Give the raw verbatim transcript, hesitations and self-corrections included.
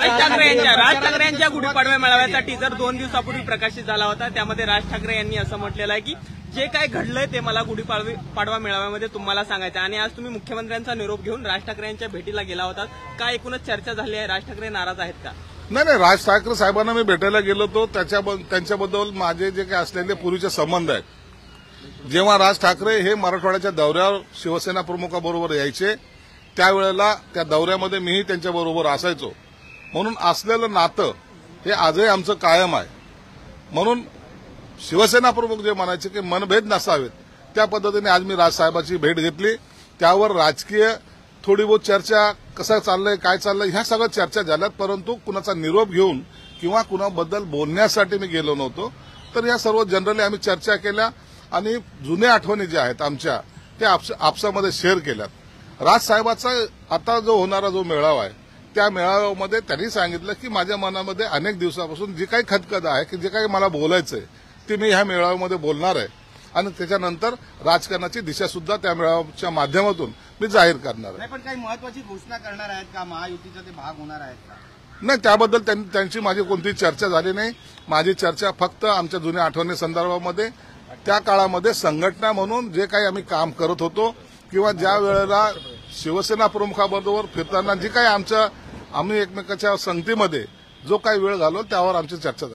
राज ठाकरे यांच्या राज ठाकरे यांच्या गुढीपाडवा मेळाव्याचा टीजर दोन दिवसापूर्वी प्रकाशित झाला होता। त्यामध्ये राज ठाकरे यांनी असं म्हटलेलं आहे की जे काय घडलंय ते मला गुढीपाडवा मेळाव्यामध्ये तुम्हाला सांगायचं। आणि आज तुम्ही मुख्यमंत्र्यांचा निरोप घेऊन राज ठाकरे यांच्या भेटीला गेला होता, काय एकूणच चर्चा झाली आहे? राज ठाकरे नाराज आहेत का? नाही नाही, राज ठाकरे साहेबांना मी भेटायला गेलो होतो, त्यांच्याबद्दल माझे जे काही असलेले पूर्वीचे संबंध आहेत। जेव्हा राज ठाकरे हे मराठवाड्याच्या दौऱ्यावर शिवसेना प्रमुखाबरोबर यायचे त्यावेळेला त्या दौऱ्यामध्ये मीही त्यांच्याबरोबर असायचो, म्हणून असलेलं नातं हे आजही आमचं कायम आहे। म्हणून शिवसेना प्रमुख जे म्हणायचे की मनभेद नसावेत त्या पद्धतीने आज मी राजसाहेबांची भेट घेतली। त्यावर राजकीय थोडी बहुत चर्चा, कसं चाललंय काय चाललंय ह्या सगळ्या चर्चा झाल्यात, परंतु कुणाचा निरोप घेऊन किंवा कुणाबद्दल बोलण्यासाठी मी गेलो नव्हतो। तर या सर्व जनरली आम्ही चर्चा केल्या आणि जुन्या आठवणी ज्या आहेत आमच्या त्या आपसामध्ये शेअर केल्यात। राजसाहेबाचा आता जो होणारा जो मेळावा आहे त्या मेळाव्यामध्ये त्यांनी सांगितलं की माझ्या मनामध्ये अनेक दिवसापासून जी काही खदखद आहे की जे काही मला बोलायचंय ते मी ह्या मेळाव्यामध्ये बोलणार आहे आणि त्याच्यानंतर राजकारणाची दिशा सुद्धा त्या मेळाव्याच्या माध्यमातून मी जाहीर करणार आहे। पण काही महत्वाची घोषणा करणार आहेत का? महायुतीचा ते भाग होणार आहेत का? नाही, त्याबद्दल त्यांची माझी कोणतीही चर्चा झाली नाही। माझी चर्चा फक्त आमच्या जुन्या आठवणी संदर्भामध्ये, त्या काळामध्ये संघटना म्हणून जे काही आम्ही काम करत होतो किंवा ज्या वेळेला शिवसेना प्रमुखाबरोबर फिरताना जी काही आमच्या आम्ही एकमेकाच्या संगतीमध्ये जो काही वेळ घालवला त्यावर आमची चर्चा झाली।